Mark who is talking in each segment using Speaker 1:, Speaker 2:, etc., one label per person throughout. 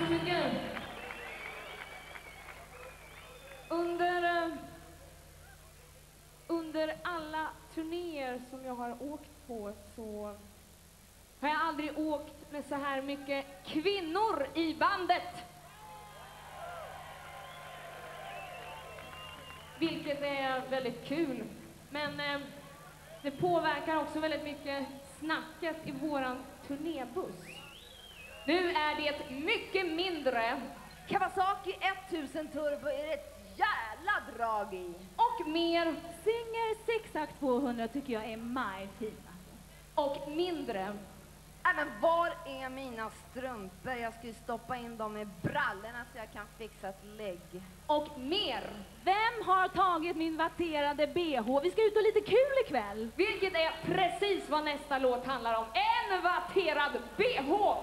Speaker 1: så mycket. Under alla turnéer som jag har åkt på så har jag aldrig åkt med så här mycket kvinnor i bandet. Vilket är väldigt kul. Men det påverkar också väldigt mycket snacket i våran turnébuss. Nu är det mycket mindre.
Speaker 2: Kawasaki 1000 Turbo är ett jävla drag i.
Speaker 1: Och mer.
Speaker 3: Singer 6 200 tycker jag är fin.
Speaker 1: Och mindre.
Speaker 2: Men var är mina strumpor? Jag ska ju stoppa in dem i brallorna så jag kan fixa ett lägg.
Speaker 1: Och mer.
Speaker 3: Vem har tagit min vatterade BH? Vi ska ut och lite kul ikväll.
Speaker 1: Vilket är precis vad nästa låt handlar om. En vatterad BH.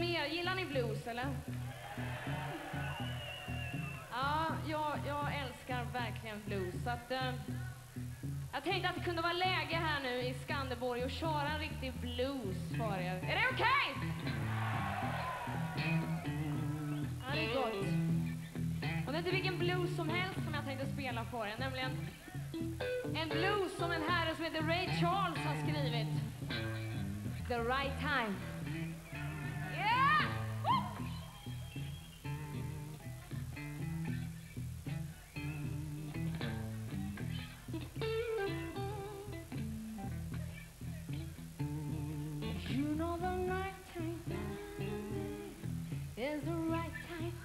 Speaker 1: mer? Gillar ni blues, eller? Ja, jag älskar verkligen blues. Så att, jag tänkte att det kunde vara läge här nu i Skanderborg och köra en riktig blues för er. Är det okej? Ja, det är gott. Och det är inte vilken blues som helst som jag tänkte spela för er. Nämligen en blues som en herre som heter Ray Charles har skrivit. The Right Time. Yeah! Woo! You know the right time is the right time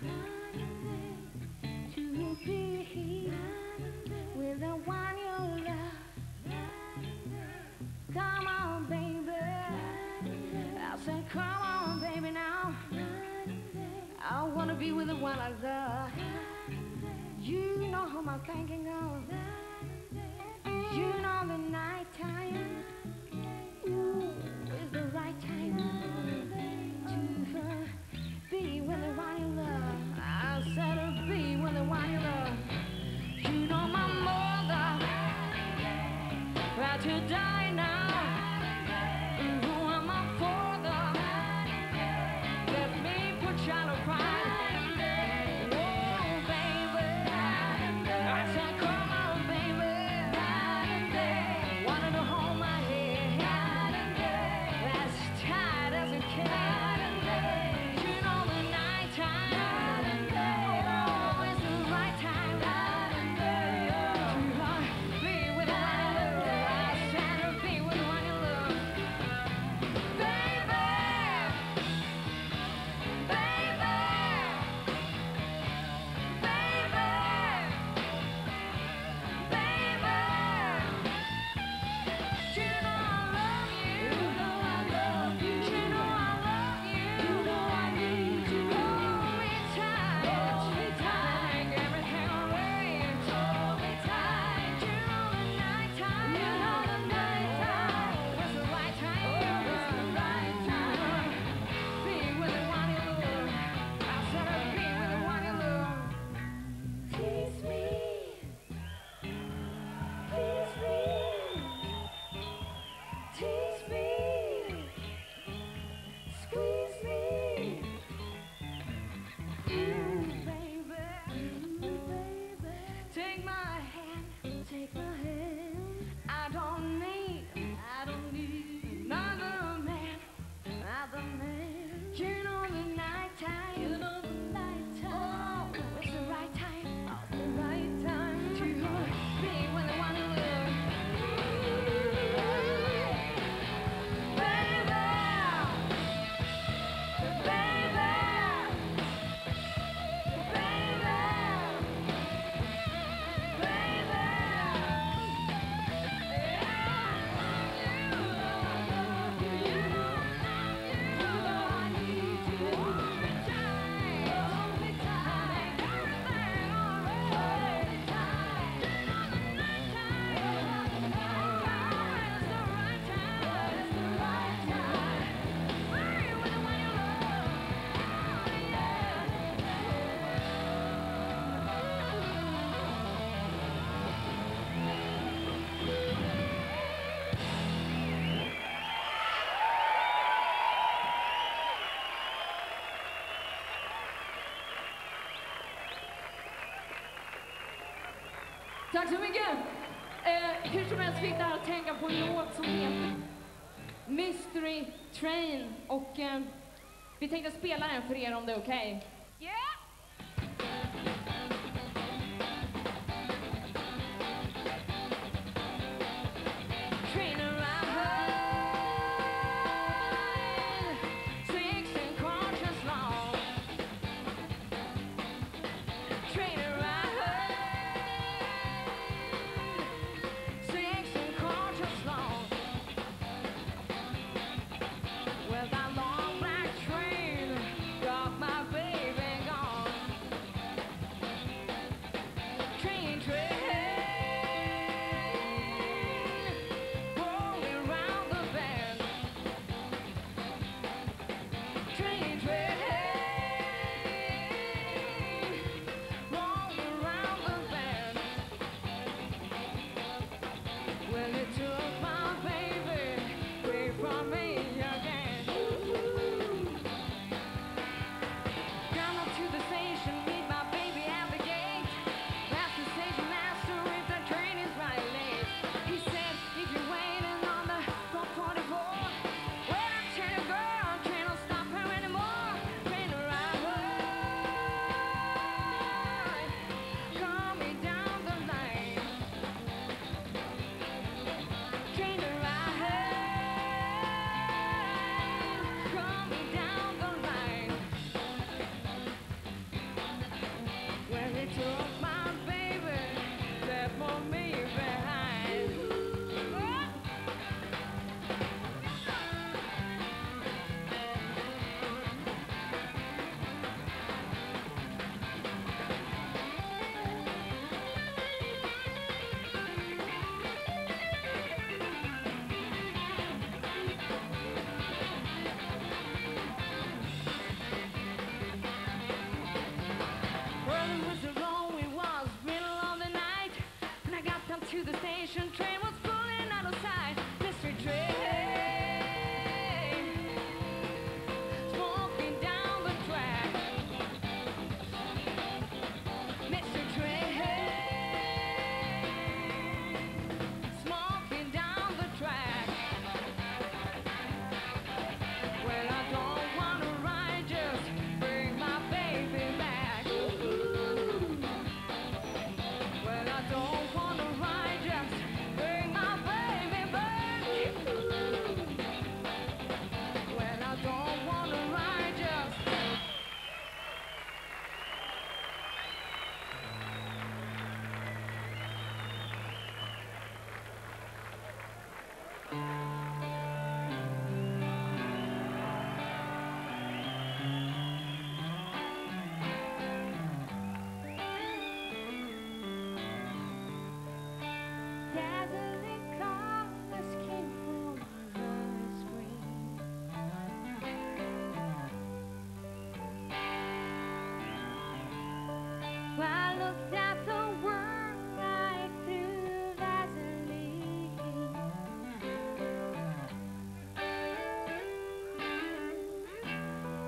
Speaker 1: to be here with the one you love. Come on, baby. I said, come on, baby, now. I wanna be with the one I love. You know whom I'm thinking of. You know the night time. Ooh, is the right time to be with the one you love. I said to be with the one you love. You know my mother had to die now. Who am I for the? Let me put you out of pride. Whoa, baby. I said, come on, baby. Wanted to hold my head as tight as a cat. You know the night time. Oh, it's the right time to be with the one you love. I said to be with the one you love. Baby, baby, baby, baby. You know I love you. You know I love you. You know I love you. You know I need you. Hold me tight. Hold me tight. Take everything away. Hold me tight. You know the night time. You know the night time. It's the right time. It's the right time. Be with the one you love. I said I'd be with the one you love. Tease me. Please me. Tease me. Squeeze me. Ooh, baby. Ooh, baby. Take my hand. Take my hand. I don't need another man. Another man. You know the night time. You know the night time. Oh, it's the right time. Oh, it's the right time to be with the one you love. Baby, tack så mycket. Hur som helst fick det här att tänka på en låt som heter Mystery Train. Och vi tänkte spela den för er om det är okej. Yeah! Train around her, 16 quarters long. Train around her, 16 quarters long. Well, that long black train got my baby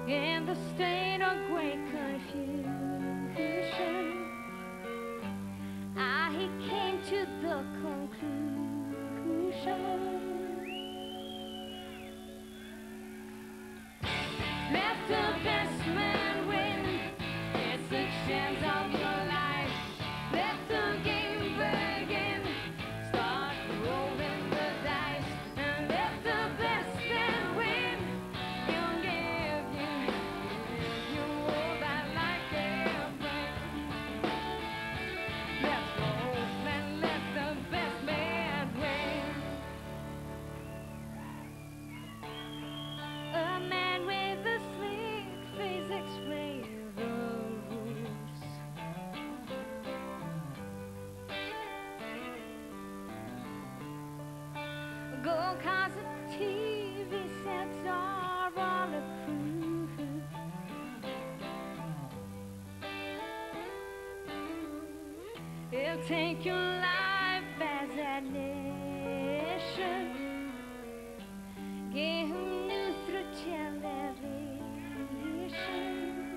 Speaker 3: in the state of great confusion, he came to the conclusion. Let the best man win. It's the chance of your life. Let the game begin. Start rolling the dice and let the best man win. He'll give you all that life can bring. Let's roll and let the best man win. A man with a slick face explains the rules. Gold cars and TV sets are all approved. He'll take your life as admission. Give him new through television.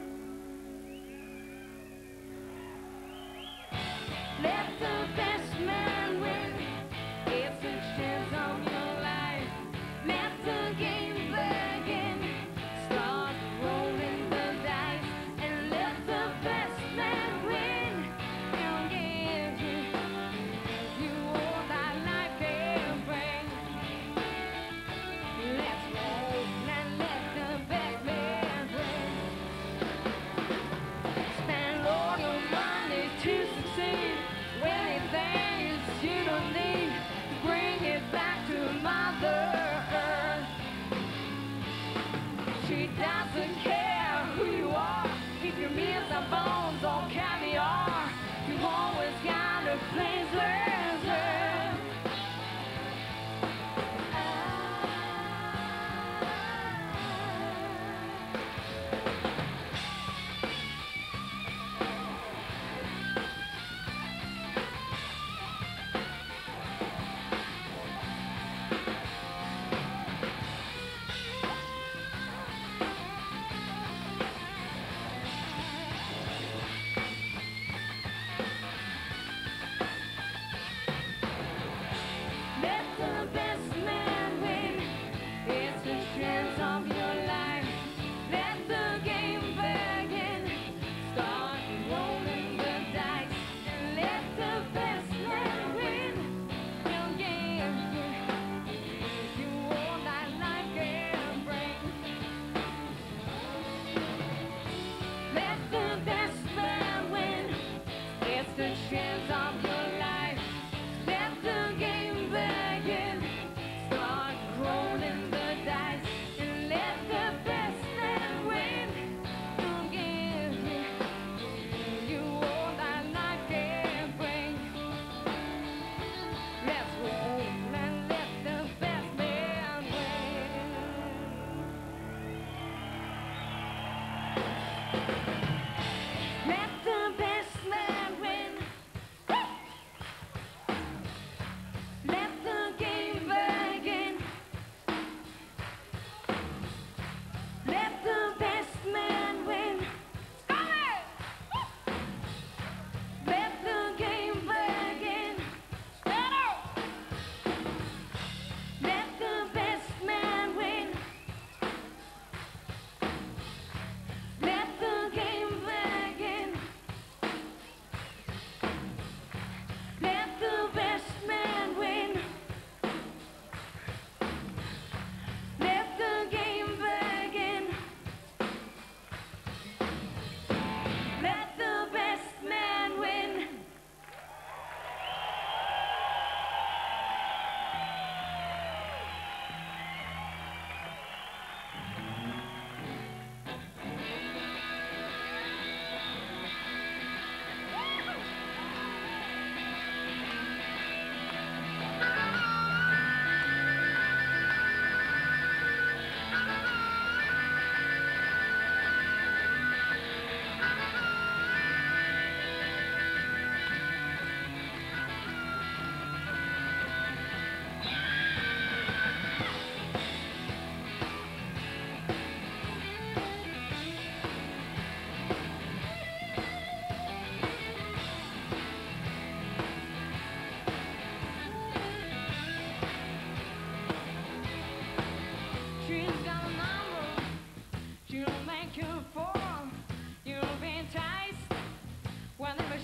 Speaker 3: Let the best man win. It's a chance on your life. Let the game begin. Start rolling the dice and let the best man win. He'll give you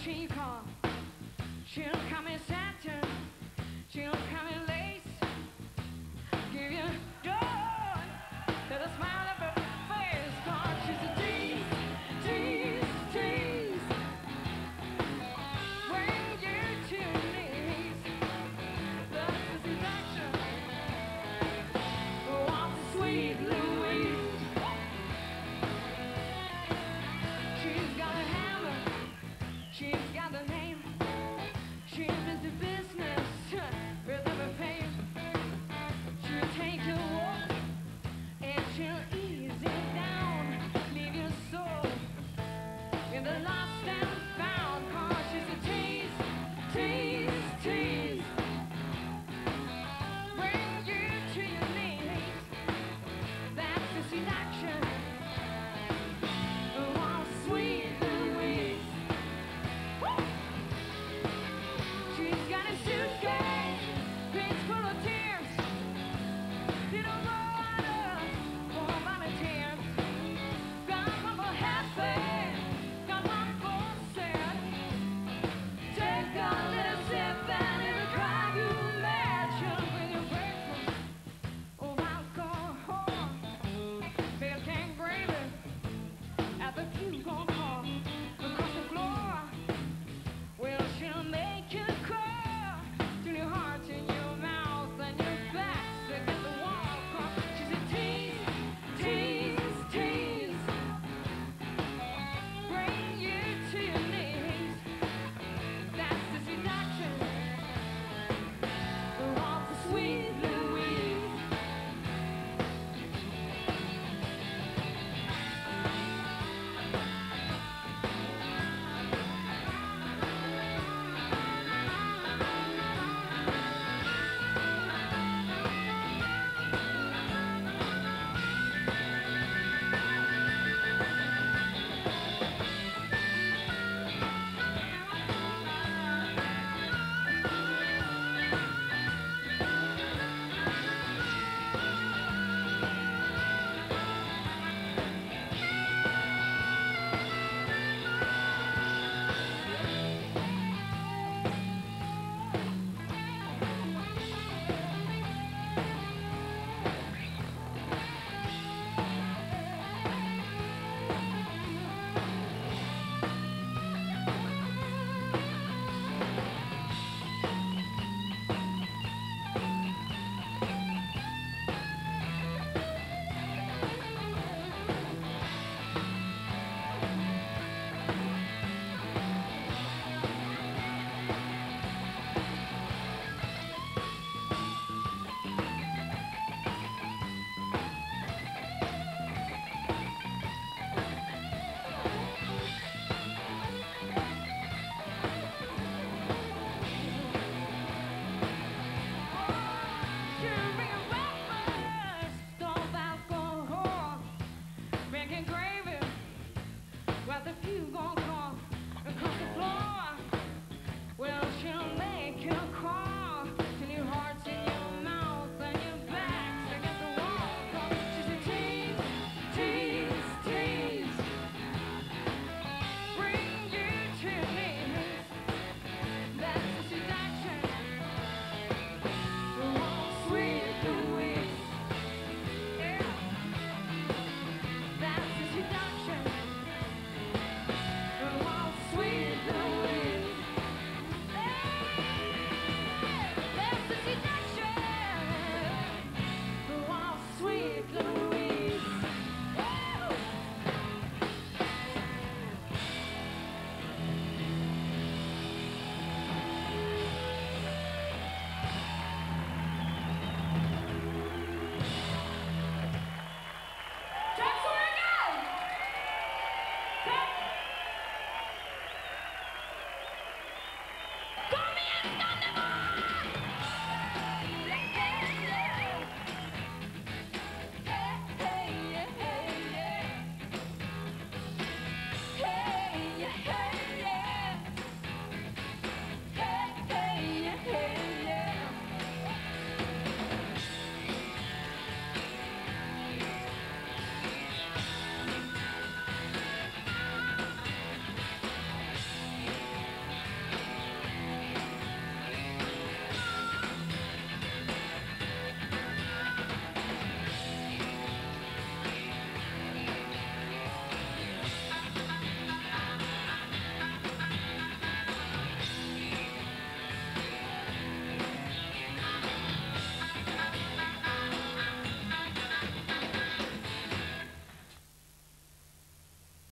Speaker 1: she call. She'll come in satin, she'll come in lace, give you joy, let a smile up her face, 'cause she's a tease, tease, tease. When you're too knees, love is seduction, wants a sweet Louise. She's got a hammer, she's got a name. She's busy business with every pain. She'll take your walk and she'll ease it down, leave your soul in the lost